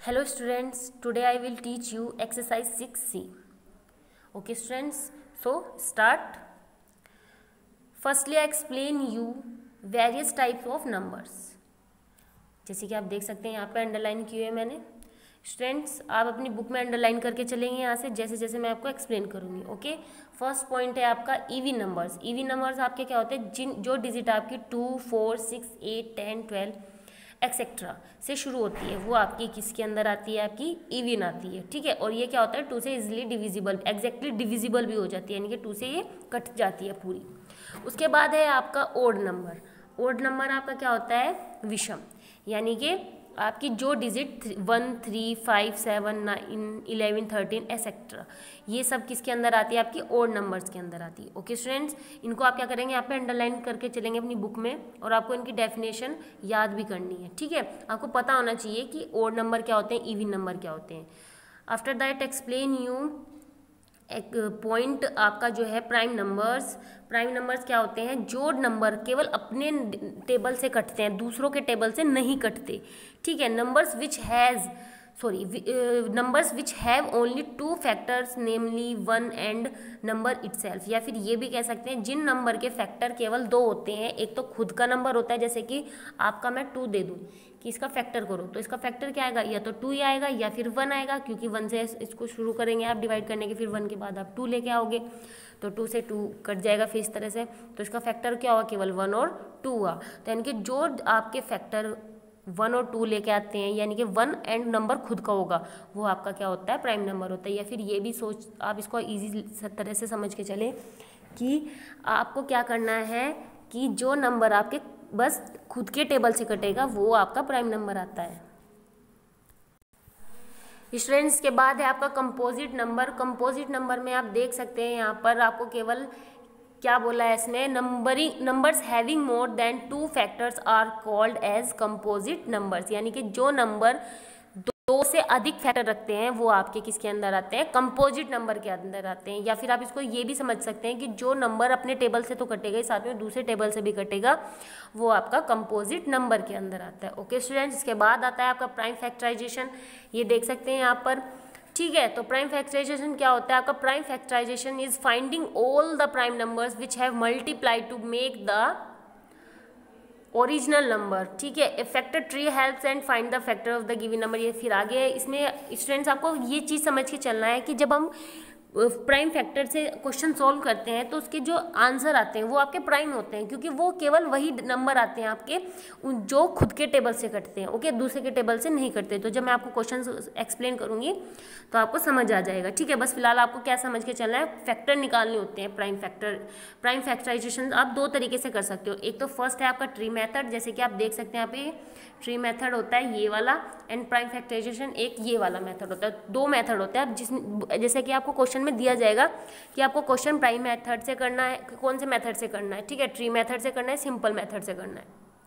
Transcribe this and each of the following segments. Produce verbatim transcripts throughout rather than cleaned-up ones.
Hello students, today I will teach you exercise six C. Okay students, so start. Firstly I explain you various types of numbers. जैसे कि आप देख सकते हैं यहाँ पे अंडरलाइन किए है मैंने. स्टूडेंट्स आप अपनी बुक में अंडरलाइन करके चलेंगे यहाँ से जैसे जैसे मैं आपको एक्सप्लेन करूँगी. ओके, फर्स्ट पॉइंट है आपका ईवी नंबर्स. ईवी नंबर्स आपके क्या होते हैं, जिन जो डिजिट आपकी two four six eight ten twelve etcetera से शुरू होती है वो आपकी किसके अंदर आती है, आपकी इवन आती है. ठीक है, और ये क्या होता है, टू से इजीली डिविजिबल, एग्जैक्टली डिविजिबल भी हो जाती है, यानी कि टू से ये कट जाती है पूरी. उसके बाद है आपका ओड नंबर. ओड नंबर आपका क्या होता है, विषम, यानी कि आपकी जो digit one three five seven nine eleven thirteen etcetera ये सब किसके अंदर आती है, आपकी ओड नंबर्स के अंदर आती है. ओके स्टूडेंट्स, इनको आप क्या करेंगे, यहाँ पे अंडरलाइन करके चलेंगे अपनी बुक में और आपको इनकी डेफिनेशन याद भी करनी है. ठीक है, आपको पता होना चाहिए कि ओड नंबर क्या होते हैं, इवन नंबर क्या होते हैं. आफ्टर दैट एक्सप्लेन यू एक पॉइंट आपका जो है प्राइम नंबर्स. प्राइम नंबर्स क्या होते हैं, जो नंबर केवल अपने टेबल से कटते हैं, दूसरों के टेबल से नहीं कटते. ठीक है, numbers which has sorry numbers which have only two factors namely one and number itself, या फिर ये भी कह सकते हैं जिन नंबर के फैक्टर केवल दो होते हैं. एक तो खुद का नंबर होता है, जैसे कि आपका मैं टू दे दूँ कि इसका फैक्टर करो, तो इसका फैक्टर क्या आएगा, या तो टू ही आएगा या फिर वन आएगा, क्योंकि वन से इसको शुरू करेंगे आप डिवाइड करने के, फिर वन के बाद आप टू लेके आओगे तो टू से टू कट जाएगा फिर इस तरह से, तो इसका फैक्टर क्या होगा, केवल वन और टू हुआ. तो यानी कि जो आपके फैक्टर वन और टू लेके आते हैं, यानी कि वन एंड नंबर खुद का होगा, वो आपका क्या होता है, प्राइम नंबर होता है. या फिर ये भी सोच आप इसको ईजी तरह से समझ के चले कि आपको क्या करना है कि जो नंबर आपके बस खुद के टेबल से कटेगा वो आपका प्राइम नंबर आता है. स्टूडेंट्स के बाद है आपका कंपोजिट नंबर. कंपोजिट नंबर में आप देख सकते हैं यहाँ पर आपको केवल क्या बोला है इसने, numbering numbers having more than two factors are called as composite numbers, यानी कि जो नंबर दो से अधिक फैक्टर रखते हैं वो आपके किसके अंदर आते हैं, कंपोजिट नंबर के अंदर आते हैं. या फिर आप इसको ये भी समझ सकते हैं कि जो नंबर अपने टेबल से तो कटेगा ही, साथ में दूसरे टेबल से भी कटेगा, वो आपका कंपोजिट नंबर के अंदर आता है. ओके स्टूडेंट्स, इसके बाद आता है आपका प्राइम फैक्टराइजेशन. ये देख सकते हैं यहाँ पर. ठीक है, तो प्राइम फैक्टराइजेशन क्या होता है आपका, prime factorization is finding all the prime numbers which have multiplied to make the original number. ठीक है, factor tree helps and find the factor of the given number. ये फिर आगे है. इसमें स्टूडेंट्स आपको ये चीज़ समझ के चलना है कि जब हम प्राइम फैक्टर से क्वेश्चन सॉल्व करते हैं तो उसके जो आंसर आते हैं वो आपके प्राइम होते हैं, क्योंकि वो केवल वही नंबर आते हैं आपके जो खुद के टेबल से कटते हैं. ओके, दूसरे के टेबल से नहीं कटते. तो जब मैं आपको क्वेश्चन एक्सप्लेन करूंगी तो आपको समझ आ जाएगा. ठीक है, बस फिलहाल आपको क्या समझ के चलना है, फैक्टर निकालने होते हैं. प्राइम फैक्टर प्राइम फैक्टराइजेशन आप दो तरीके से कर सकते हो. एक तो फर्स्ट है आपका ट्री मेथड, जैसे कि आप देख सकते हैं यहाँ पे ट्री मेथड होता है ये वाला, एंड प्राइम फैक्टराइजेशन एक ये वाला मेथड होता है. दो मेथड होते हैं. जिस जैसे कि आपको क्वेश्चन में दिया जाएगा कि आपको क्वेश्चन प्राइम मेथड से करना है, कौन से मेथड से करना है. ठीक है, ट्री मेथड से करना है, सिंपल मेथड से करना है.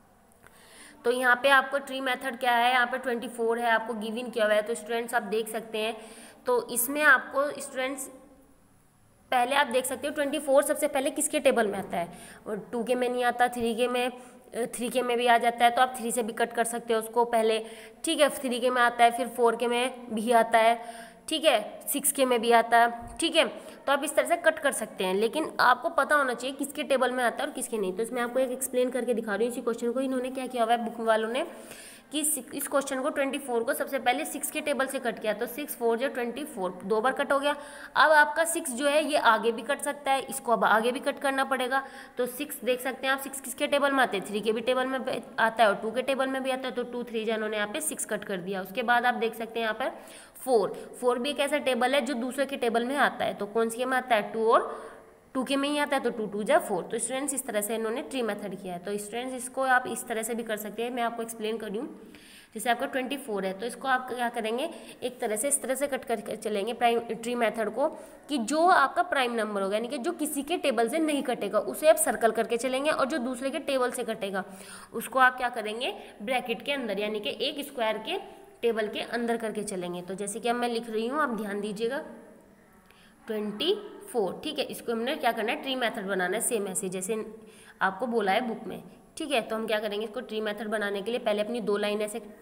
तो यहाँ पे आपको ट्री मेथड क्या है, यहाँ पे ट्वेंटी फोर है आपको गिवन किया हुआ है. तो स्टूडेंट्स आप देख सकते हैं, तो इसमें आपको स्टूडेंट्स पहले आप देख सकते हो ट्वेंटी फोर सबसे पहले किसके टेबल में आता है, और टू के में नहीं आता, थ्री के में थ्री के में भी आ जाता है, तो आप थ्री से भी कट कर सकते हो उसको पहले. ठीक है, थ्री के में आता है, फिर फोर के में भी आता है. ठीक है, सिक्स के में भी आता है. ठीक है, तो आप इस तरह से कट कर सकते हैं, लेकिन आपको पता होना चाहिए किसके टेबल में आता है और किसके नहीं. तो इसमें आपको एक एक्सप्लेन करके दिखा रही हूँ इसी क्वेश्चन को. इन्होंने क्या किया हुआ है बुक वालों ने कि इस क्वेश्चन को ट्वेंटी फोर को सबसे पहले सिक्स के टेबल से कट किया, तो सिक्स फोर जो ट्वेंटी फोर दो बार कट हो गया. अब आपका सिक्स जो है ये आगे भी कट सकता है, इसको अब आगे भी कट करना पड़ेगा. तो सिक्स देख सकते हैं आप, सिक्स किसके टेबल में आते हैं, थ्री के भी टेबल में आता है और टू के टेबल में भी आता है. तो टू थ्री जनों ने यहाँ पे सिक्स कट कर दिया. उसके बाद आप देख सकते हैं यहाँ पर फोर फोर भी एक ऐसा टेबल है जो दूसरे के टेबल में आता है. तो कौन सी में आता है, टू और टू के में ही आता है, तो टू टू जा फोर. तो स्टूडेंट्स इस तरह से इन्होंने ट्री मेथड किया है. तो स्टूडेंट्स इसको आप इस तरह से भी कर सकते हैं, मैं आपको एक्सप्लेन कर रही हूँ. जैसे आपका ट्वेंटी फोर है तो इसको आप क्या करेंगे, एक तरह से इस तरह से कट कर चलेंगे प्राइम ट्री मेथड को, कि जो आपका प्राइम नंबर होगा, यानी कि जो किसी के टेबल से नहीं कटेगा उसे आप सर्कल करके चलेंगे, और जो दूसरे के टेबल से कटेगा उसको आप क्या करेंगे, ब्रैकेट के अंदर, यानी कि एक स्क्वायर के टेबल के अंदर करके चलेंगे. तो जैसे कि अब मैं लिख रही हूँ, आप ध्यान दीजिएगा, ट्वेंटी फोर. ठीक है, इसको हमने क्या करना है, ट्री मेथड बनाना है, सेम ऐसे जैसे आपको बोला है बुक में. ठीक है, तो हम क्या करेंगे, इसको ट्री मेथड बनाने के लिए पहले अपनी दो लाइन ऐसे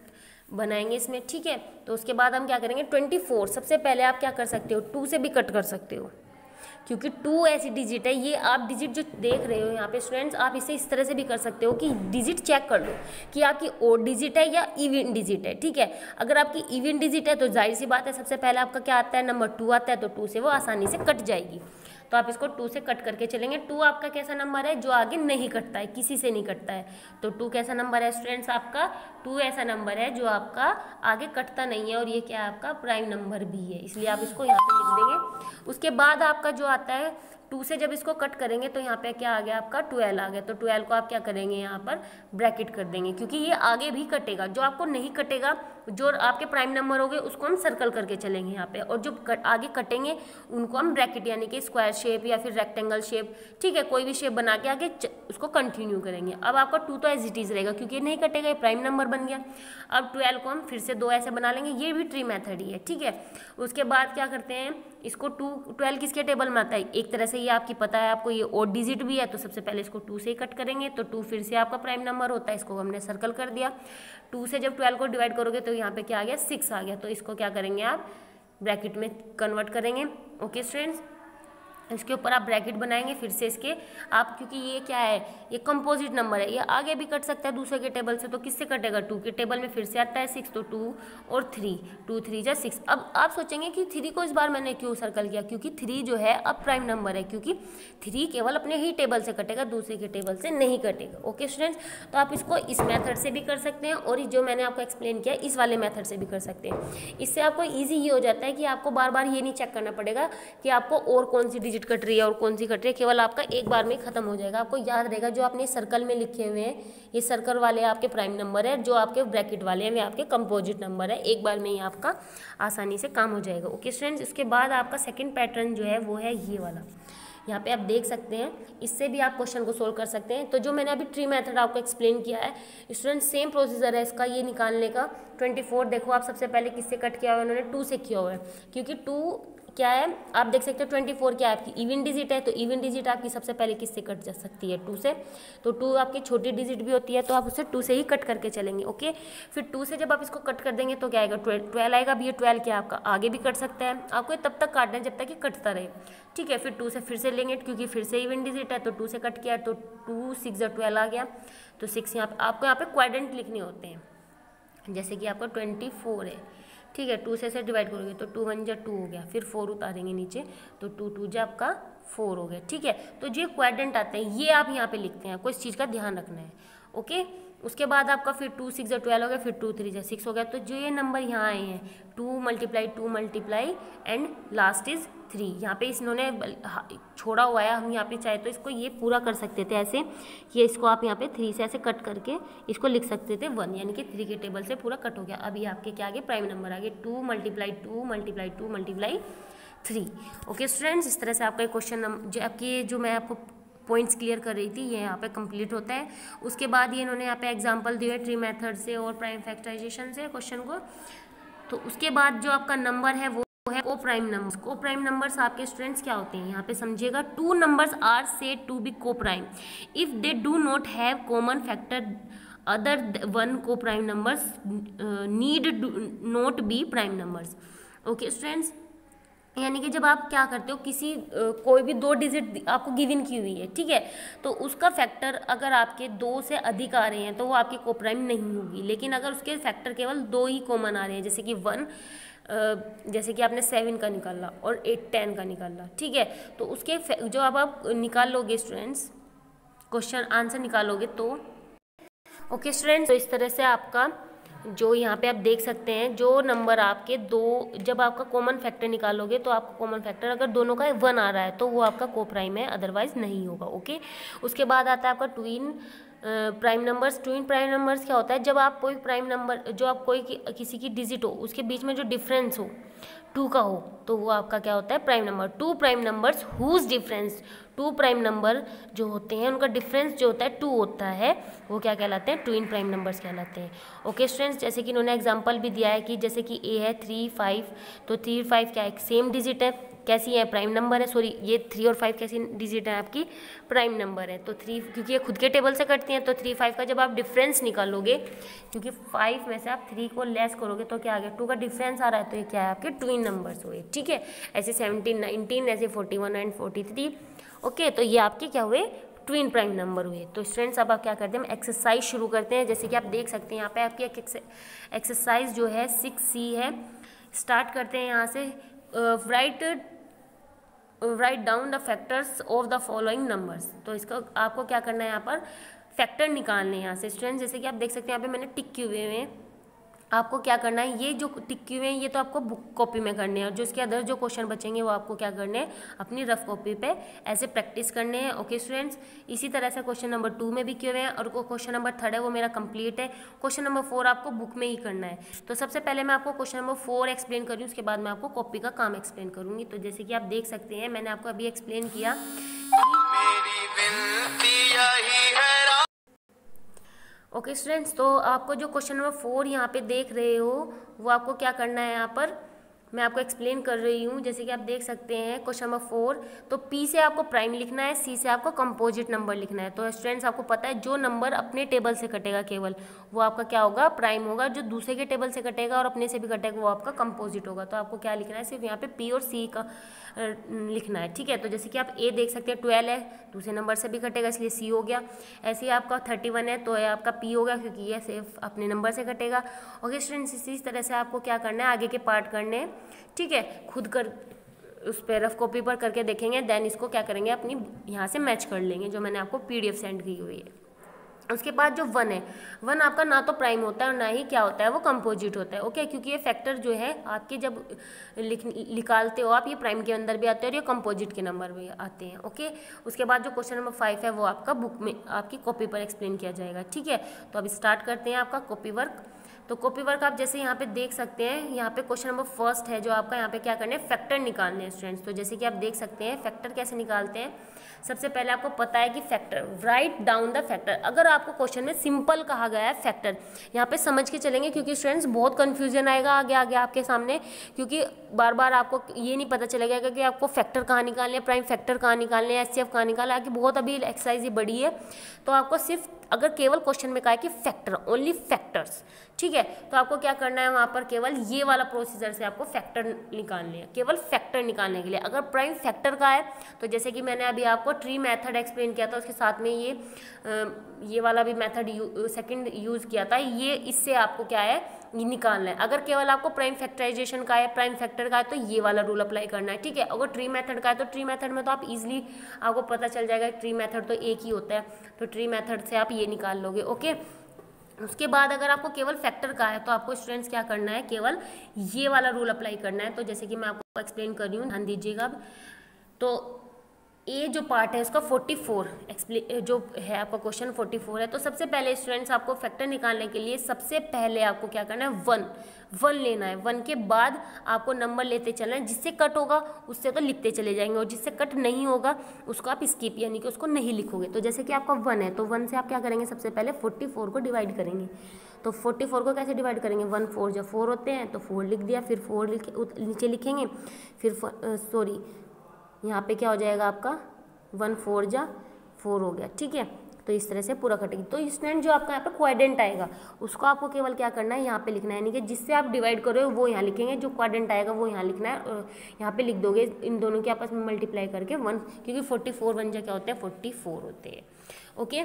बनाएंगे इसमें, ठीक है। तो उसके बाद हम क्या करेंगे, ट्वेंटी फोर सबसे पहले आप क्या कर सकते हो, टू से भी कट कर सकते हो, क्योंकि टू ऐसी डिजिट है, ये आप डिजिट जो देख रहे हो यहाँ पे स्टूडेंट्स, आप इसे इस तरह से भी कर सकते हो कि डिजिट चेक कर लो कि आपकी ओड डिजिट है या इवन डिजिट है, ठीक है। अगर आपकी इवन डिजिट है तो जाहिर सी बात है सबसे पहले आपका क्या आता है, नंबर टू आता है, तो टू से वो आसानी से कट जाएगी। तो आप इसको टू से कट करके चलेंगे। टू आपका कैसा नंबर है, जो आगे नहीं कटता है, किसी से नहीं कटता है। तो टू कैसा नंबर है स्टूडेंट्स आपका, टू ऐसा नंबर है जो आपका आगे कटता नहीं है, और ये क्या है आपका प्राइम नंबर भी है, इसलिए आप इसको यहाँ पे लिख देंगे। उसके बाद आपका जो आता है टू से जब इसको कट करेंगे तो यहाँ पे क्या आ गया आपका ट्वेल्व आ गया। तो ट्वेल्व को आप क्या करेंगे, यहाँ पर ब्रैकेट कर देंगे, क्योंकि ये आगे भी कटेगा। जो आपको नहीं कटेगा, जो आपके प्राइम नंबर हो गए उसको हम सर्कल करके चलेंगे यहाँ पे, और जो कट, आगे कटेंगे उनको हम ब्रैकेट यानी कि स्क्वायर शेप या फिर रेक्टेंगल शेप, ठीक है, कोई भी शेप बना के आगे च, उसको कंटिन्यू करेंगे। अब आपका टू तो एज इट इज रहेगा क्योंकि ये नहीं कटेगा, ये प्राइम नंबर बन गया। अब ट्वेल्व को हम फिर से दो ऐसे बना लेंगे, ये भी ट्री मेथड ही है, ठीक है। उसके बाद क्या करते हैं, इसको टू ट्वेल्व किसके टेबल में आता है, एक तरह से ये आपकी पता है आपको, ये ओड डिजिट भी है, तो सबसे पहले इसको टू से ही कट करेंगे। तो टू फिर से आपका प्राइम नंबर होता है, इसको हमने सर्कल कर दिया। टू से जब ट्वेल्व को डिवाइड करोगे तो यहाँ पे क्या आ गया, सिक्स आ गया। तो इसको क्या करेंगे आप ब्रैकेट में कन्वर्ट करेंगे, ओके स्टूडेंट्स। इसके ऊपर आप ब्रैकेट बनाएंगे फिर से इसके आप, क्योंकि ये क्या है, ये कंपोजिट नंबर है, ये आगे भी कट सकता है दूसरे के टेबल से। तो किससे कटेगा, टू के टेबल में फिर से आता है सिक्स, तो टू और थ्री, टू थ्री जा सिक्स। अब आप सोचेंगे कि थ्री को इस बार मैंने क्यों सर्कल किया, क्योंकि थ्री जो है अब प्राइम नंबर है, क्योंकि थ्री केवल अपने ही टेबल से कटेगा, दूसरे के टेबल से नहीं कटेगा, ओके स्टूडेंट्स। तो आप इसको इस मेथड से भी कर सकते हैं, और जो मैंने आपको एक्सप्लेन किया इस वाले मेथड से भी कर सकते हैं। इससे आपको ईजी ये हो जाता है कि आपको बार बार ये नहीं चेक करना पड़ेगा कि आपको और कौन सी डिजिट कट रही है और कौन सी कट रही है, केवल आपका एक बार में खत्म हो जाएगा। आपको याद रहेगा जो आपने सर्कल में लिखे हुए हैं, ये सर्कल वाले आपके प्राइम नंबर है, जो आपके ब्रैकेट वाले हैं वे आपके कंपोजिट नंबर है। एक बार में ही आपका आसानी से काम हो जाएगा, ओके स्टूडेंट्स। इसके बाद आपका सेकंड पैटर्न जो है वो है ये वाला, यहाँ पे आप देख सकते हैं, इससे भी आप क्वेश्चन को सोल्व कर सकते हैं। तो जो मैंने अभी ट्री मेथड आपको एक्सप्लेन किया है स्टूडेंट, सेम प्रोसीजर है इसका ये निकालने का। ट्वेंटी फोर देखो आप सबसे पहले किससे कट किया हुआ है, उन्होंने टू से किया हुआ है, क्योंकि टू क्या है आप देख सकते हो, ट्वेंटी फोर क्या है आपकी इवन डिजिट है, तो इवन डिजिट आपकी सबसे पहले किससे कट जा सकती है, टू से। तो टू आपकी छोटी डिजिट भी होती है, तो आप उसे टू से ही कट करके चलेंगे, ओके। फिर टू से जब आप इसको कट कर देंगे तो क्या आएगा, ट्वेल्व ट्वेल्व आएगा। अब ये ट्वेल्व क्या आपका आगे भी कट सकता है, आपको तब तक काटना है जब तक कि कटता रहे, ठीक है। फिर टू से फिर से लेंगे, क्योंकि फिर से इवन डिजिट है, तो टू से कट किया तो टू सिक्स ट्वेल्व आ गया। तो सिक्स यहाँ पे आपको यहाँ पे क्वाड्रेंट लिखने होते हैं, जैसे कि आपका ट्वेंटी फोर है, ठीक है। टू से से डिवाइड करोगे तो टू वन जा टू हो गया, फिर फोर उतारेंगे नीचे तो टू टू जा आपका फोर हो गया, ठीक है। तो जो क्वाड्रेंट आते हैं ये आप यहाँ पे लिखते हैं, आपको इस चीज़ का ध्यान रखना है, ओके। उसके बाद आपका फिर टू सिक्स जा ट्वेल्व हो गया, फिर टू थ्री जा सिक्स हो गया। तो जो ये नंबर यहाँ आए हैं two multiply two multiply and last is three, यहाँ पे इन्होंने छोड़ा हुआ है, हम यहाँ पे चाहे तो इसको ये पूरा कर सकते थे ऐसे, ये इसको आप यहाँ पे थ्री से ऐसे कट करके इसको लिख सकते थे वन, यानी कि थ्री के टेबल से पूरा कट हो गया। अभी आपके क्या आगे प्राइम नंबर आगे two multiply two multiply two multiply three, okay students. इस तरह से आपका क्वेश्चन जो आपकी जो मैं आपको पॉइंट्स क्लियर कर रही थी ये यहाँ पे कंप्लीट होता है। उसके बाद ये इन्होंने यहाँ पे एग्जांपल दिए ट्री मेथड से और प्राइम फैक्टराइजेशन से क्वेश्चन को। तो उसके बाद जो आपका नंबर है वो है coprime numbers. Coprime numbers आपके स्टूडेंट्स क्या होते हैं यहाँ पे समझिएगा, two numbers are said to be coprime if they do not have common factor other one coprime numbers need not be prime numbers, okay students. यानी कि जब आप क्या करते हो किसी uh, कोई भी दो डिजिट आपको गिवन की हुई है, ठीक है, तो उसका फैक्टर अगर आपके दो से अधिक आ रहे हैं तो वो आपकी को प्राइम नहीं होगी। लेकिन अगर उसके फैक्टर केवल दो ही कॉमन आ रहे हैं, जैसे कि वन uh, जैसे कि आपने सेवन का निकाला और एट टेन का निकाला, ठीक है, तो उसके जो अब आप निकाल लोगे स्टूडेंट्स क्वेश्चन आंसर निकालोगे तो ओके स्टूडेंट्स। तो इस तरह से आपका जो यहाँ पे आप देख सकते हैं जो नंबर आपके दो, जब आपका कॉमन फैक्टर निकालोगे तो आपका कॉमन फैक्टर अगर दोनों का वन आ रहा है तो वो आपका को प्राइम है, अदरवाइज नहीं होगा, ओके। उसके बाद आता है आपका twin prime numbers. Twin prime numbers क्या होता है, जब आप कोई प्राइम नंबर जो आप कोई कि, किसी की डिजिट हो उसके बीच में जो डिफरेंस हो टू का हो तो वो आपका क्या होता है prime number. Two prime numbers whose difference, two prime number जो होते हैं उनका डिफरेंस जो होता है टू होता है वो क्या कहलाते हैं, ट्विन प्राइम नंबर्स कहलाते हैं, ओके स्टूडेंट्स। जैसे कि इन्होंने एग्जांपल भी दिया है कि जैसे कि ए है थ्री फाइव, तो थ्री फाइव क्या है सेम डिजिट है, कैसी है, प्राइम नंबर है, सॉरी ये थ्री और फाइव कैसी डिजिट है आपकी, प्राइम नंबर है। तो थ्री क्योंकि ये खुद के टेबल से कटती हैं, तो थ्री फाइव का जब आप डिफरेंस निकालोगे, क्योंकि फाइव में से आप थ्री को लेस करोगे तो क्या आ गया, टू का डिफरेंस आ रहा है, तो ये क्या है आपके ट्विन नंबर्स हुए, ठीक है। ऐसे सेवनटीन नाइनटीन, ऐसे forty one and forty three, okay. तो ये आपके क्या हुए, ट्विन प्राइम नंबर हुए। तो स्टूडेंट्स अब आप क्या करते हैं, हम एक्सरसाइज शुरू करते हैं। जैसे कि आप देख सकते हैं यहाँ पे आपकी एक्सरसाइज जो है सिक्स सी है। स्टार्ट करते हैं यहाँ से, write write down the factors of the following numbers. तो इसको आपको क्या करना है, यहाँ पर फैक्टर निकालने हैं यहाँ से स्टूडेंट्स। जैसे कि आप देख सकते हैं यहाँ पे मैंने टिक किए हुए हैं, आपको क्या करना है, ये जो टिक किए हुए हैं ये तो आपको बुक कॉपी में करने हैं, और जो इसके अदर जो क्वेश्चन बचेंगे वो आपको क्या करने हैं, अपनी रफ कॉपी पे ऐसे प्रैक्टिस करने हैं, ओके स्टूडेंट्स। इसी तरह से क्वेश्चन नंबर टू में भी किए हुए हैं, और क्वेश्चन नंबर थर्ड है वो मेरा कंप्लीट है। क्वेश्चन नंबर फोर आपको बुक में ही करना है। तो सबसे पहले मैं आपको क्वेश्चन नंबर फोर एक्सप्लेन करूँ, उसके बाद मैं आपको कॉपी का काम एक्सप्लेन करूँगी। तो जैसे कि आप देख सकते हैं, मैंने आपको अभी एक्सप्लेन किया, ओके स्टूडेंट्स। तो आपको जो क्वेश्चन नंबर फोर यहाँ पे देख रहे हो वो आपको क्या करना है, यहाँ पर मैं आपको एक्सप्लेन कर रही हूँ। जैसे कि आप देख सकते हैं क्वेश्चन नंबर फोर, तो पी से आपको प्राइम लिखना है, सी से आपको कंपोजिट नंबर लिखना है। तो स्टूडेंट्स आपको पता है जो नंबर अपने टेबल से कटेगा केवल वो आपका क्या होगा, प्राइम होगा। जो दूसरे के टेबल से कटेगा और अपने से भी कटेगा वो आपका कंपोजिट होगा। तो आपको क्या लिखना है, सिर्फ यहाँ पे पी और सी का लिखना है, ठीक है। तो जैसे कि आप ए देख सकते हैं, ट्वेल्व है, दूसरे नंबर से भी कटेगा इसलिए सी हो गया। ऐसे ही आपका थर्टी वन है तो ये आपका पी होगा, क्योंकि ये सिर्फ अपने नंबर से कटेगा। ओके स्टूडेंट्स, इसी तरह से आपको क्या करना है, आगे के पार्ट करने हैं, ठीक है। खुद कर उस पर रफ कॉपी पर करके देखेंगे, देन इसको क्या करेंगे, अपनी यहाँ से मैच कर लेंगे, जो मैंने आपको पीडीएफ सेंड की हुई है। उसके बाद जो वन है, वन आपका ना तो प्राइम होता है और ना ही क्या होता है, वो कंपोजिट होता है, ओके। क्योंकि ये फैक्टर जो है आपके जब लिख निकालते हो आप, ये प्राइम के अंदर भी आते हैं और ये कंपोजिट के नंबर भी आते हैं, ओके। उसके बाद जो क्वेश्चन नंबर फाइव है वो आपका बुक में आपकी कॉपी पर एक्सप्लेन किया जाएगा, ठीक है। तो अब स्टार्ट करते हैं आपका कॉपी वर्क। तो कॉपी वर्क आप जैसे यहाँ पे देख सकते हैं, यहाँ पे क्वेश्चन नंबर फर्स्ट है जो आपका, यहाँ पे क्या करना है, फैक्टर निकालने हैं स्टूडेंट्स। तो जैसे कि आप देख सकते हैं फैक्टर कैसे निकालते हैं। सबसे पहले आपको पता है कि factor, write down the factor. अगर आपको क्वेश्चन में सिंपल कहा गया है फैक्टर, यहाँ पे समझ के चलेंगे, क्योंकि स्टूडेंट्स बहुत कंफ्यूजन आएगा आगे आगे आपके सामने, क्योंकि बार बार आपको ये नहीं पता चलेगा कि आपको फैक्टर कहाँ निकालने हैं, प्राइम फैक्टर कहाँ निकालने हैं, एच सी एफ कहाँ निकालना है। आगे बहुत अभी एक्सरसाइज ये बड़ी है, तो आपको सिर्फ अगर केवल क्वेश्चन में कहा है कि फैक्टर, ओनली फैक्टर्स, ठीक है, तो आपको क्या करना है, वहाँ पर केवल ये वाला प्रोसीजर से आपको फैक्टर निकालने हैं, केवल फैक्टर निकालने के लिए। अगर प्राइम फैक्टर का है तो जैसे कि मैंने अभी आपको ट्री मेथड एक्सप्लेन किया था, उसके साथ में ये ये वाला भी मेथड यू, सेकंड यूज़ किया था, ये इससे आपको क्या है, ये निकालना है। अगर केवल आपको प्राइम फैक्टराइजेशन का है, प्राइम फैक्टर का है, तो ये वाला रूल अप्लाई करना है, ठीक है। अगर ट्री मेथड का है तो ट्री मेथड में तो आप इजीली आपको पता चल जाएगा, ट्री मेथड तो एक ही होता है, तो ट्री मेथड से आप ये निकाल लोगे, ओके। उसके बाद अगर आपको केवल फैक्टर का है तो आपको स्टूडेंट्स क्या करना है, केवल ये वाला रूल अप्लाई करना है। तो जैसे कि मैं आपको एक्सप्लेन कर रही हूँ, ध्यान दीजिएगा अब। तो ए जो पार्ट है उसका फोर्टी फोर एक्सप्लेन जो है आपका क्वेश्चन फोर्टी फोर है। तो सबसे पहले स्टूडेंट्स आपको फैक्टर निकालने के लिए सबसे पहले आपको क्या करना है, वन वन लेना है। वन के बाद आपको नंबर लेते चलना है, जिससे कट होगा उससे तो लिखते चले जाएंगे, और जिससे कट नहीं होगा उसको आप स्किप यानी कि उसको नहीं लिखोगे। तो जैसे कि आपका वन है तो वन से आप क्या करेंगे, सबसे पहले फोर्टी फोर को डिवाइड करेंगे। तो फोर्टी फोर को कैसे डिवाइड करेंगे, वन फोर जब फोर होते हैं तो फोर लिख दिया, फिर फोर लिख नीचे लिखेंगे, फिर सॉरी यहाँ पे क्या हो जाएगा आपका, वन फोर जा फोर हो गया, ठीक है। तो इस तरह से पूरा कटेगी। तो स्टूडेंट जो आपका यहाँ पे क्वाड्रेंट आएगा उसको आपको केवल क्या करना है, यहाँ पे लिखना है, यानी कि जिससे आप डिवाइड कर रहे हो वो यहाँ लिखेंगे, जो क्वाड्रेंट आएगा वो यहाँ लिखना है, यहाँ पे लिख दोगे इन दोनों के आपस में मल्टीप्लाई करके वन, क्योंकि फोर्टी फोर वन जा क्या होते हैं, फोर्टी फोर होते हैं, ओके।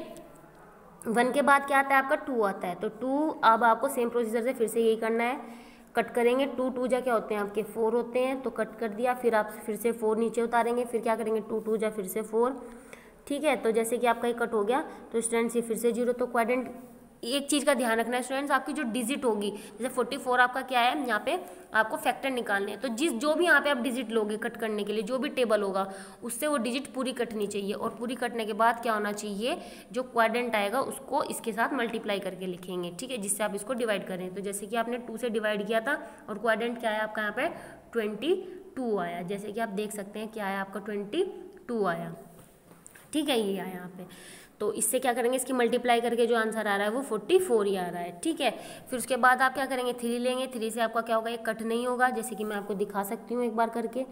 वन के बाद क्या आता है आपका, टू आता है। तो टू अब आपको सेम प्रोसीजर से फिर से यही करना है, कट करेंगे, टू टू जा क्या होते हैं आपके, फोर होते हैं, तो कट कर दिया, फिर आप फिर से फोर नीचे उतारेंगे, फिर क्या करेंगे, टू टू जा फिर से फोर, ठीक है। तो जैसे कि आपका ये कट हो गया तो स्टूडेंट्स ये फिर से जीरो। तो क्वाड्रेंट, एक चीज़ का ध्यान रखना है स्टूडेंट्स, आपकी जो डिजिट होगी, जैसे फोर्टी फोर आपका क्या है, यहाँ पे आपको फैक्टर निकालने हैं, तो जिस जो भी यहाँ पे आप डिजिट लोगे कट करने के लिए, जो भी टेबल होगा उससे वो डिजिट पूरी कटनी चाहिए, और पूरी कटने के बाद क्या होना चाहिए, जो क्वाड्रेंट आएगा उसको इसके साथ मल्टीप्लाई करके लिखेंगे, ठीक है, जिससे आप इसको डिवाइड करें। तो जैसे कि आपने टू से डिवाइड किया था और क्वाड्रेंट क्या है आपका यहाँ पे ट्वेंटी टू आया, जैसे कि आप देख सकते हैं क्या आया आपका ट्वेंटी टू आया, ठीक है, ये आया यहाँ पे। तो इससे क्या करेंगे, इसकी मल्टीप्लाई करके जो आंसर आ रहा है वो फोर्टी फोर ही आ रहा है, ठीक है। फिर उसके बाद आप क्या करेंगे, थ्री लेंगे, थ्री से आपका क्या होगा, ये कट नहीं होगा, जैसे कि मैं आपको दिखा सकती हूँ एक बार करके।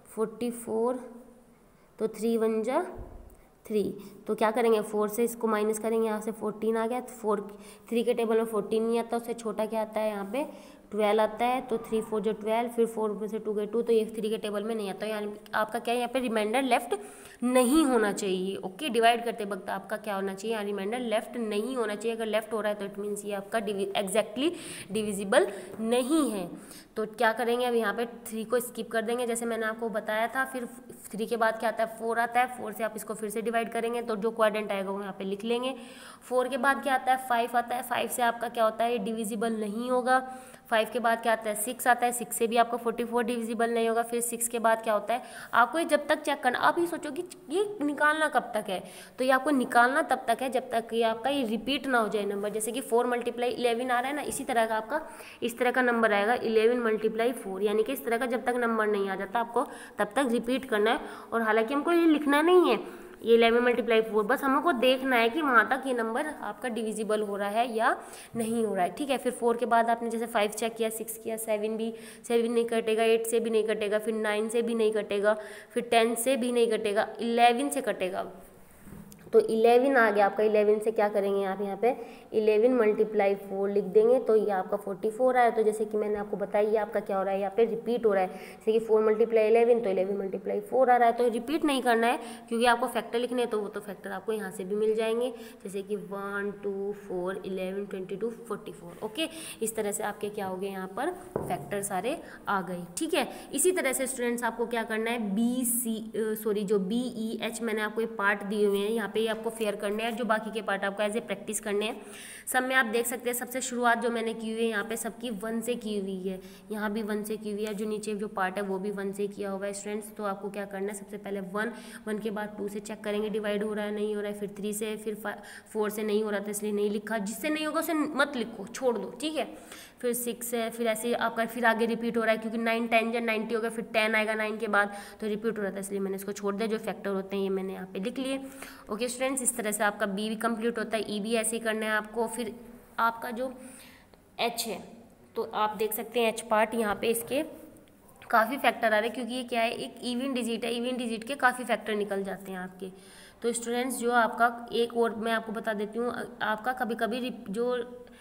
फोर्टी फोर, तो थ्री वन जा थ्री, तो क्या करेंगे फोर से इसको माइनस करेंगे, यहाँ से फोर्टीन आ गया, फोर थ्री के टेबल में फोर्टीन नहीं आता, उससे छोटा क्या आता है यहाँ पे ट्वेल्व आता है, तो थ्री फोर जो ट्वेल्व, फिर फोर में से टू गए टू, तो ये थ्री के टेबल में नहीं आता, यानी आपका क्या है यहाँ पे रिमाइंडर लेफ्ट नहीं होना चाहिए। ओके, डिवाइड करते वक्त आपका क्या होना चाहिए, यहाँ रिमाइंडर लेफ्ट नहीं होना चाहिए। अगर लेफ्ट हो रहा है तो इट मीन्स ये आपका एग्जैक्टली डिविजिबल नहीं है। तो क्या करेंगे, अब यहाँ पे थ्री को स्किप कर देंगे जैसे मैंने आपको बताया था। फिर थ्री के बाद क्या आता है, फोर आता है, फोर से आप इसको फिर से डिवाइड करेंगे तो जो क्वाड्रेंट आएगा वो यहाँ पे लिख लेंगे। फोर के बाद क्या आता है, फाइव आता है, फाइव से आपका क्या होता है, ये डिविजिबल नहीं होगा। फाइव के बाद क्या आता है, सिक्स आता है, सिक्स से भी आपका फोर्टी फोर डिविजिबल नहीं होगा। फिर सिक्स के बाद क्या होता है, आपको ये जब तक चेक करना, आप ये सोचो कि ये निकालना कब तक है, तो ये आपको निकालना तब तक है जब तक ये आपका ये रिपीट ना हो जाए नंबर। जैसे कि फोर मल्टीप्लाई इलेवन आ रहा है ना, इसी तरह का आपका इस तरह का नंबर आएगा इलेवन मल्टीप्लाई फोर, यानी कि इस तरह का जब तक नंबर नहीं आ जाता आपको तब तक रिपीट करना है। और हालांकि हमको ये लिखना नहीं है ये इलेवन मल्टीप्लाई फोर, बस हमको देखना है कि वहाँ तक ये नंबर आपका डिविजिबल हो रहा है या नहीं हो रहा है। ठीक है, फिर फोर के बाद आपने जैसे फाइव चेक किया, सिक्स किया, सेवन भी सेवन नहीं कटेगा, एट से भी नहीं कटेगा, फिर नाइन से भी नहीं कटेगा, फिर टेन से भी नहीं कटेगा, इलेवन से कटेगा। तो इलेवन आ गया आपका, इलेवन से क्या करेंगे आप यहाँ पे इलेवन मल्टीप्लाई फोर लिख देंगे तो ये आपका फोर्टी फोर आया। तो जैसे कि मैंने आपको बताया ये आपका क्या हो रहा है, यहाँ पे रिपीट हो रहा है। जैसे कि फोर मल्टीप्लाई इलेवन तो इलेवन मल्टीप्लाई फोर आ रहा है, तो रिपीट नहीं करना है क्योंकि आपको फैक्टर लिखने हैं, तो वो तो फैक्टर आपको यहाँ से भी मिल जाएंगे। जैसे कि one two four eleven twenty two forty four. Okay, इस तरह से आपके क्या हो गए यहाँ पर फैक्टर सारे आ गए। ठीक है, इसी तरह से स्टूडेंट्स आपको क्या करना है, बी सी सॉरी जो बी ई एच मैंने आपको ये पार्ट दिए हुए हैं यहाँ पे, ये आपको फेयर करने हैं, जो बाकी के पार्ट आपको एज ए प्रैक्टिस करने हैं। सब में आप देख सकते हैं सबसे शुरुआत जो मैंने की हुई है यहाँ पे सबकी वन से की हुई है, यहाँ भी वन से की हुई है, जो नीचे जो पार्ट है वो भी वन से किया हुआ है स्टूडेंट्स। तो आपको क्या करना है, सबसे पहले वन, वन के बाद टू से चेक करेंगे डिवाइड हो रहा है नहीं हो रहा है, फिर थ्री से, फिर फोर से नहीं हो रहा था इसलिए नहीं लिखा, जिससे नहीं होगा उसे मत लिखो, छोड़ दो। ठीक है, फिर सिक्स है, फिर ऐसे आपका फिर आगे रिपीट हो रहा है क्योंकि नाइन टेन जब नाइन्टी हो गया, फिर टेन आएगा नाइन के बाद, तो रिपीट हो रहा था इसलिए मैंने इसको छोड़ दिया। जो फैक्टर होते हैं ये मैंने यहाँ पे लिख लिए। ओके स्टूडेंट्स, इस तरह से आपका बी भी कंप्लीट होता है, ई भी ऐसे ही करना है आपको। फिर आपका जो एच है तो आप देख सकते हैं एच पार्ट यहाँ पे इसके काफ़ी फैक्टर आ रहे हैं क्योंकि ये क्या है, एक इवन डिजिट है, इवन डिजिट के काफ़ी फैक्टर निकल जाते हैं आपके। तो स्टूडेंट्स जो आपका एक और मैं आपको बता देती हूँ, आपका कभी कभी जो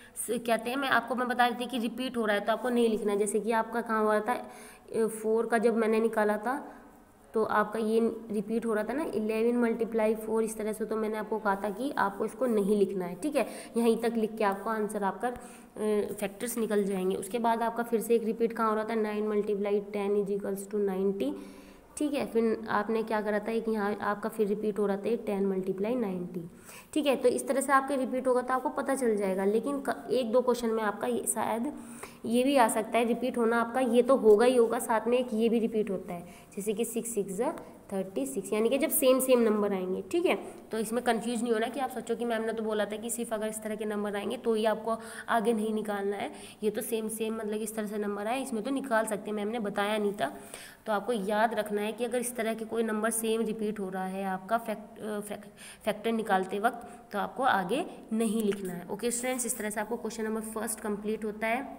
कहते हैं, मैं आपको मैं बता रही थी कि रिपीट हो रहा है तो आपको नहीं लिखना है। जैसे कि आपका कहाँ हो रहा था, फोर का जब मैंने निकाला था तो आपका ये रिपीट हो रहा था ना इलेवन मल्टीप्लाई फोर, इस तरह से, तो मैंने आपको कहा था कि आपको इसको नहीं लिखना है। ठीक है, यहीं तक लिख के आपको आंसर आपका फैक्टर्स निकल जाएंगे। उसके बाद आपका फिर से एक रिपीट कहाँ हो रहा था, nine multiply ten is equals to ninety. ठीक है, फिर आपने क्या करा था, एक यहाँ आपका फिर रिपीट हो रहा था टेन मल्टीप्लाई नाइन्टी। ठीक है, तो इस तरह से आपके रिपीट होगा तो आपको पता चल जाएगा। लेकिन एक दो क्वेश्चन में आपका ये शायद ये भी आ सकता है रिपीट होना आपका, ये तो होगा ही होगा, साथ में एक ये भी रिपीट होता है, जैसे कि सिक्स सिक्स थर्टी सिक्स, यानी कि जब सेम सेम नंबर आएंगे। ठीक है, तो इसमें कंफ्यूज नहीं होना कि आप सोचो कि मैम ने तो बोला था कि सिर्फ अगर इस तरह के नंबर आएंगे तो ये आपको आगे नहीं निकालना है, ये तो सेम सेम मतलब इस तरह से नंबर आए इसमें तो निकाल सकते हैं, मैम ने बताया नहीं था। तो आपको याद रखना है कि अगर इस तरह के कोई नंबर सेम रिपीट हो रहा है आपका फैक्ट फैक्टर निकालते वक्त तो आपको आगे नहीं लिखना है। ओके स्टूडेंट्स, इस तरह से आपको क्वेश्चन नंबर फर्स्ट कंप्लीट होता है।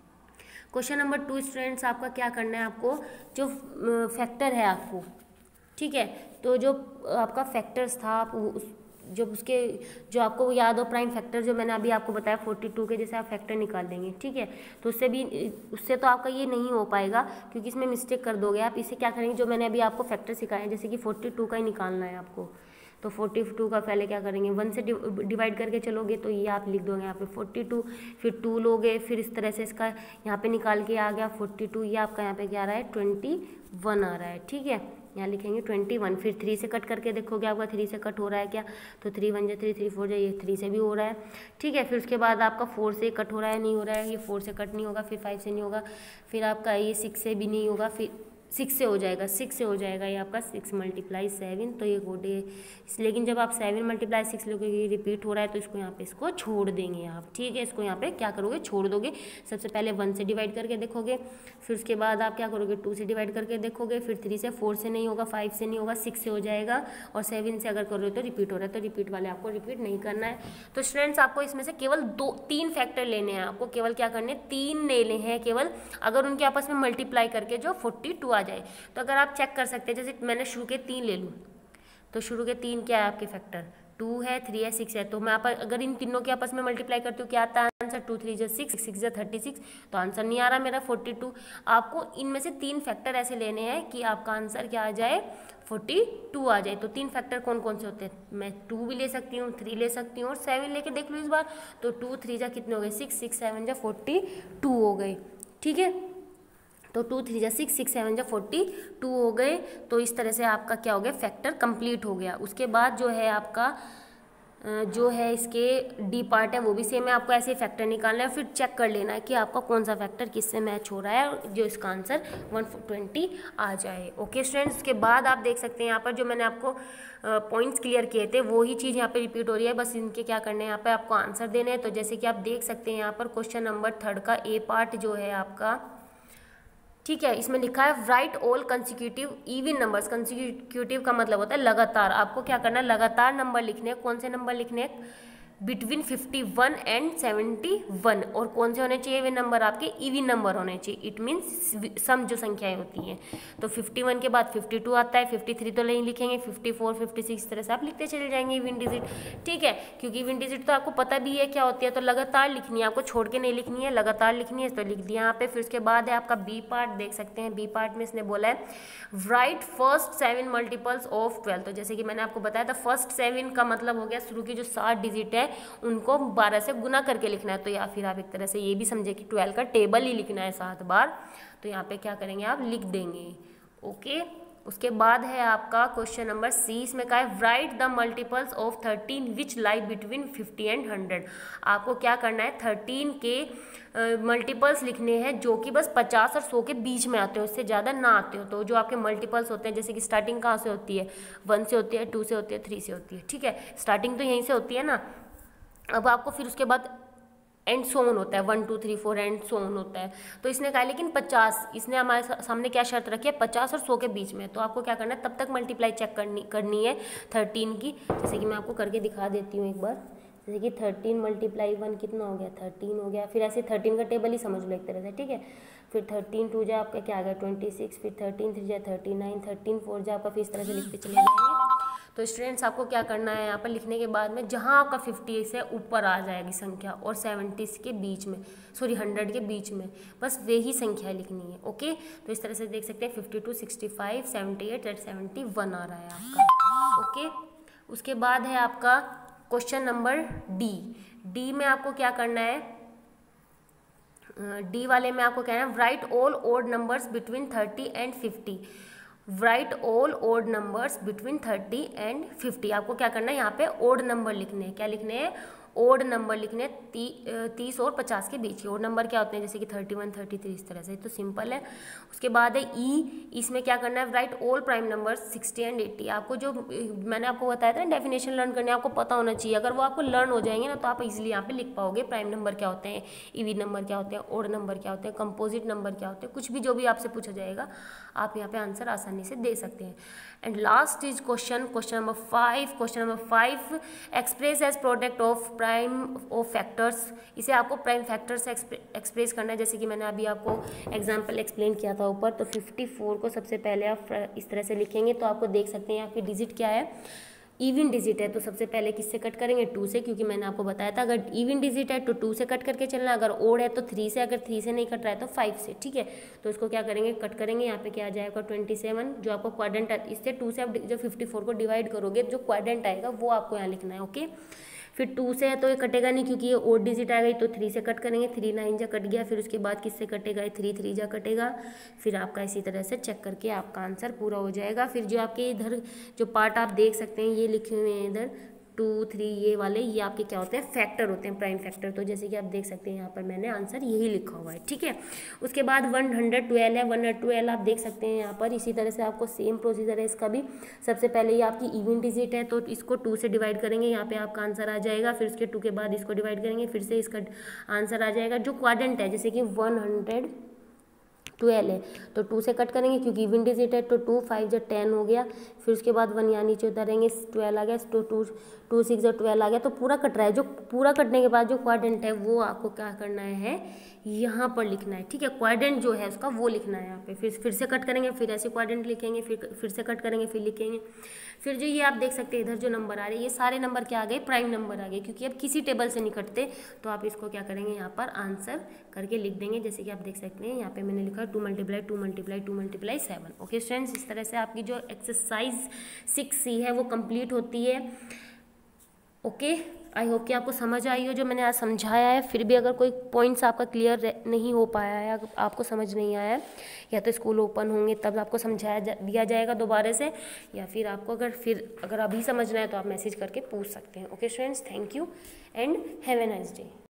क्वेश्चन नंबर टू स्टूडेंट्स आपका क्या करना है, आपको जो फैक्टर है आपको, ठीक है, तो जो आपका फैक्टर्स था आप उस जब उसके जो आपको याद हो प्राइम फैक्टर जो मैंने अभी आपको बताया फोर्टी टू के जैसे आप फैक्टर निकाल देंगे। ठीक है, तो उससे भी उससे तो आपका ये नहीं हो पाएगा क्योंकि इसमें मिस्टेक कर दोगे आप। इसे क्या करेंगे, जो मैंने अभी आपको फैक्टर सिखाए हैं जैसे कि फोर्टी टू का ही निकालना है आपको, तो फोर्टी टू का पहले क्या करेंगे, वन से डिवाइड करके चलोगे तो ये आप लिख दोगे यहाँ पे फोर्टी टू, फिर टू लोगे, फिर इस तरह से इसका यहाँ पे निकाल के आ गया फोर्टी टू, ये आपका यहाँ पे क्या आ रहा है ट्वेंटी वन आ रहा है। ठीक है, यहाँ लिखेंगे ट्वेंटी वन, फिर थ्री से कट करके देखोगे आपका थ्री से कट हो रहा है क्या, तो थ्री वन जा थ्री, थ्री फोर जा ये थ्री से भी हो रहा है। ठीक है, फिर उसके बाद आपका फोर से कट हो रहा है, नहीं हो रहा है, ये फोर से कट नहीं होगा, फिर फाइव से नहीं होगा, फिर आपका ये सिक्स से भी नहीं होगा, फिर सिक्स से हो जाएगा, सिक्स से हो जाएगा ये आपका सिक्स मल्टीप्लाई सेवन, तो ये कोड है। लेकिन जब आप सेवन मल्टीप्लाई सिक्स लोगे ये रिपीट हो रहा है तो इसको यहाँ पे इसको छोड़ देंगे आप। ठीक है, इसको यहाँ पे क्या करोगे, छोड़ दोगे। सबसे पहले वन से डिवाइड करके देखोगे, फिर उसके बाद आप क्या करोगे, टू से डिवाइड करके देखोगे, फिर थ्री से, फोर से नहीं होगा, फाइव से नहीं होगा, सिक्स से हो जाएगा, और सेवन से अगर करोगे तो रिपीट हो रहा है, तो रिपीट वाले आपको रिपीट नहीं करना है। तो स्टूडेंट्स आपको इसमें से केवल दो तीन फैक्टर लेने हैं, आपको केवल क्या करने, तीन लेने हैं केवल, अगर उनके आपस में मल्टीप्लाई करके जो फोर्टी टू आ जाए। तो अगर आप चेक कर सकते हैं, जैसे मैंने शुरू के तीन ले लूँ, तो शुरू के तीन क्या है आपके फैक्टर, टू है, थ्री है, सिक्स है। तो मैं आप अगर इन तीनों के आपस में मल्टीप्लाई करती हूँ क्या आता है आंसर, टू थ्री जो सिक्स, सिक्स जो थर्टी सिक्स। तो आंसर नहीं आ रहा मेरा फोर्टी टू। आपको इनमें से तीन फैक्टर ऐसे लेने हैं कि आपका आंसर क्या आ जाए, फोर्टी टू आ जाए। तो तीन फैक्टर कौन कौन से होते हैं, मैं टू भी ले सकती हूँ, थ्री ले सकती हूँ और सेवन लेके देख लूँ इस बार। तो टू थ्री जा कितने हो गए, सिक्स, सिक्स सेवन जा फोर्टी टू हो गए। ठीक है, तो टू थ्री जा सिक्स, सिक्स सेवन जा फोर्टी टू हो गए। तो इस तरह से आपका क्या हो गया, फैक्टर कंप्लीट हो गया। उसके बाद जो है आपका जो है इसके डी पार्ट है वो भी सेम है, आपको ऐसे फैक्टर निकालना है, फिर चेक कर लेना है कि आपका कौन सा फैक्टर किससे मैच हो रहा है, जो इसका आंसर वन ट्वेंटी आ जाए। ओके स्टूडेंट्स, उसके बाद आप देख सकते हैं यहाँ पर जो मैंने आपको पॉइंट्स क्लियर किए थे वही चीज़ यहाँ पे रिपीट हो रही है, बस इनके क्या करने हैं, यहाँ पे आपको आंसर देने हैं। तो जैसे कि आप देख सकते हैं यहाँ पर क्वेश्चन नंबर थर्ड का ए पार्ट जो है आपका, ठीक है, इसमें लिखा है right all consecutive even numbers. Consecutive का मतलब होता है लगातार। आपको क्या करना है, लगातार नंबर लिखने हैं। कौन से नंबर लिखने हैं, between fifty one and seventy one. और कौन से होने चाहिए वे नंबर, आपके इवन नंबर होने चाहिए। इट मीन्स सम जो संख्याएं होती हैं। तो फिफ्टी वन के बाद फिफ्टी टू आता है, फिफ्टी थ्री तो नहीं लिखेंगे, फिफ्टी फोर, फिफ्टी सिक्स इस तरह से आप लिखते चले जाएंगे इवन डिजिट। ठीक है, क्योंकि इवन डिजिट तो आपको पता भी है क्या होती है, तो लगातार लिखनी है, आपको छोड़ के नहीं लिखनी है, लगातार लिखनी है। तो लिख दिया यहाँ पे। फिर उसके बाद है आपका बी पार्ट, देख सकते हैं बी पार्ट में इसने बोला है right first seven multiples of twelve. तो जैसे कि मैंने आपको बताया था, फर्स्ट सेवन का मतलब हो गया शुरू की जो सात डिजिट है उनको बारह से गुना करके लिखना है। तो या फिर आप एक तरह से ये भी समझे कि ट्वेल्व का टेबल ही लिखना है सात बार। तो यहाँ पे क्या करेंगे, आप लिख देंगे। ओके, उसके बाद है आपका क्वेश्चन नंबर सी, इसमें कहा है right the multiples of thirteen which lie between fifty and hundred. आपको क्या करना है, थर्टीन के मल्टीपल्स uh, लिखने हैं जो कि बस पचास और सौ के बीच में आते हो, इससे ज़्यादा ना आते हो। तो जो आपके मल्टीपल्स होते हैं, जैसे कि स्टार्टिंग कहाँ से होती है, वन से होती है, टू से होती है, थ्री से होती है। ठीक है, स्टार्टिंग तो यहीं से होती है ना। अब आपको फिर उसके बाद एंड सोन होता है, one two three four and so on होता है। तो इसने कहा लेकिन पचास, इसने हमारे सामने क्या शर्त रखी है, पचास और सौ के बीच में। तो आपको क्या करना है, तब तक मल्टीप्लाई चेक करनी करनी है थर्टीन की। जैसे कि मैं आपको करके दिखा देती हूँ एक बार। जैसे कि थर्टीन मल्टीप्लाई वन कितना हो गया, थर्टीन हो गया। फिर ऐसे थर्टीन का टेबल ही समझ लो एक तरह से। ठीक है, फिर थर्टीन टू जा आपका क्या आ गया, ट्वेंटी सिक्स। फिर थर्टीन थ्री जा थर्टी नाइन, थर्टीन फोर जा आपका, फिर इस तरह से लिखते चले जाएंगे। तो स्टूडेंट्स आपको क्या करना है, यहाँ पर लिखने के बाद में जहाँ आपका फिफ्टी से ऊपर आ जाएगी संख्या और सेवेंटी के बीच में, सॉरी हंड्रेड के बीच में, बस वे ही संख्या लिखनी है। ओके, तो इस तरह से देख सकते हैं fifty two, sixty five, seventy eight, seventy one आ रहा है आपका। ओके, उसके बाद है आपका क्वेश्चन नंबर डी। डी में आपको क्या करना है, डी वाले में आपको कहना है right all odd numbers between thirty and fifty. Right all odd numbers between thirty and fifty. आपको क्या करना है, यहाँ पे ओड नंबर लिखने हैं। क्या लिखने हैं, ओड नंबर लिखने हैं, ती, तीस और पचास के बीच के। ओड नंबर क्या होते हैं, जैसे कि थर्टी वन, थर्टी थ्री, इस तरह से। तो सिंपल है। उसके बाद है ई, इसमें क्या करना है, right all prime numbers sixty and eighty. आपको जो मैंने आपको बताया था ना डेफिनेशन लर्न करने, आपको पता होना चाहिए। अगर वो आपको लर्न हो जाएंगे ना तो आप इजीली यहाँ पे लिख पाओगे प्राइम नंबर क्या होते हैं, इवन नंबर क्या होते हैं, ओड नंबर क्या होते हैं, कंपोजिट नंबर क्या होते हैं, कुछ भी जो भी आपसे पूछा जाएगा आप यहाँ पे आंसर आसानी से दे सकते हैं। And last is question question number five. Question number five express as product of prime of factors. इसे आपको प्राइम फैक्टर से एक्सप्रेस करना है। जैसे कि मैंने अभी आपको एग्जांपल एक्सप्लेन किया था ऊपर। तो फिफ्टी फोर को सबसे पहले आप इस तरह से लिखेंगे। तो आपको देख सकते हैं आपकी डिजिट क्या है, इवन डिजिट है। तो सबसे पहले किससे कट करेंगे, टू से, क्योंकि मैंने आपको बताया था अगर इवन डिजिट है तो टू से कट करके चलना, अगर ओड है तो थ्री से, अगर थ्री से नहीं कट रहा है तो फाइव से। ठीक है, तो इसको क्या करेंगे, कट करेंगे। यहाँ पे क्या आ जाएगा, ट्वेंटी सेवन, जो आपको क्वाड्रेंट, इससे टू से आप जो फिफ्टी फोर को डिवाइड करोगे, जो क्वाड्रेंट आएगा वो आपको यहाँ लिखना है। ओके, फिर टू से है तो ये कटेगा नहीं क्योंकि ये ओड डिजिट आ गई। तो थ्री से कट करेंगे, थ्री नाइन जा कट गया। फिर उसके बाद किससे कटेगा, थ्री थ्री जा कटेगा। फिर आपका इसी तरह से चेक करके आपका आंसर पूरा हो जाएगा। फिर जो आपके इधर जो पार्ट आप देख सकते हैं ये लिखे हुए हैं इधर टू थ्री, ये वाले ये आपके क्या होते हैं, फैक्टर होते हैं, प्राइम फैक्टर। तो जैसे कि आप देख सकते हैं यहाँ पर मैंने आंसर यही लिखा हुआ है। ठीक है, उसके बाद वन हंड्रेड ट्वेल्व है, वन हंड्रेड ट्वेल्व आप देख सकते हैं यहाँ पर। इसी तरह से आपको सेम प्रोसीजर है इसका भी। सबसे पहले ये आपकी इवन डिजिट है तो इसको टू से डिवाइड करेंगे, यहाँ पे आपका आंसर आ जाएगा। फिर उसके टू के बाद इसको डिवाइड करेंगे, फिर से इसका आंसर आ जाएगा। जो क्वाड्रेंट है जैसे कि वन हंड्रेड ट्वेल्व है तो टू से कट करेंगे क्योंकि इवन डिजिट है, तो टू फाइव जब टेन हो गया, फिर उसके बाद वन यहाँ नीचे उतारेंगे, ट्वेल्व आ गया, तो टू टू सिक्स जब ट्वेल्व आ गया, तो पूरा कट रहा है। जो पूरा कटने के बाद जो क्वाड्रेंट है वो आपको क्या करना है, यहाँ पर लिखना है, ठीक है। क्वाड्रेंट जो है उसका वो लिखना है यहाँ पे, फिर फिर से कट करेंगे, फिर ऐसे क्वाड्रेंट लिखेंगे, फिर फिर से कट करेंगे, फिर लिखेंगे। फिर जो ये आप देख सकते हैं इधर जो नंबर आ रहे हैं, ये सारे नंबर क्या आ गए, प्राइम नंबर आ गए, क्योंकि अब किसी टेबल से नहीं कटते। तो आप इसको क्या करेंगे, यहाँ पर आंसर करके लिख देंगे। जैसे कि आप देख सकते हैं यहाँ पे मैंने लिखा two multiply two multiply two multiply seven. Okay students, इस तरह से आपकी जो एक्सरसाइज सिक्स सी है वो कंप्लीट होती है। ओके, आई होप कि आपको समझ आई हो जो मैंने आज समझाया है। फिर भी अगर कोई पॉइंट्स आपका क्लियर नहीं हो पाया है, आपको समझ नहीं आया है, या तो स्कूल ओपन होंगे तब आपको समझाया जा, दिया जाएगा दोबारा से, या फिर आपको अगर फिर अगर अभी समझना है तो आप मैसेज करके पूछ सकते हैं। Okay students, thank you and have a nice day.